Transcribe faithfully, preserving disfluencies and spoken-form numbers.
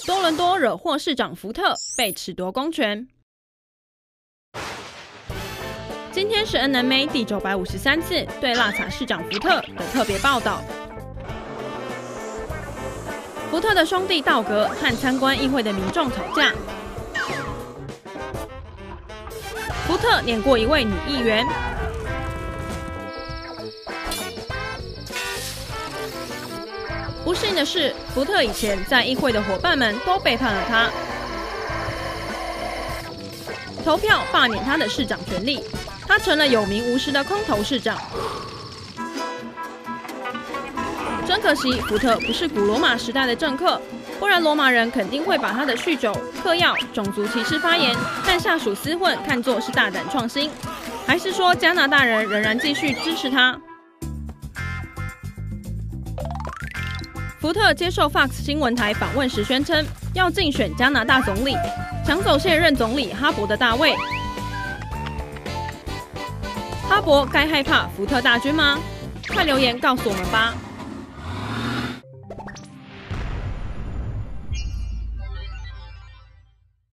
多伦多惹祸市长福特被褫夺公权。今天是 N M A 第九百五十三次对辣茶市长福特的特别报道。福特的兄弟道格和参观议会的民众吵架。福特撵过一位女议员。不幸的是，福特以前在议会的伙伴们都背叛了他，投票罢免他的市长权力，他成了有名无实的空头市长。真可惜，福特不是古罗马时代的政客，不然罗马人肯定会把他的酗酒、嗑药、种族歧视发言和下属厮混看作是大胆创新，还是说加拿大人仍然继续支持他？福特接受 Fox 新闻台访问时宣称，要竞选加拿大总理，抢走现任总理哈珀的大位。哈珀该害怕福特大军吗？快留言告诉我们吧！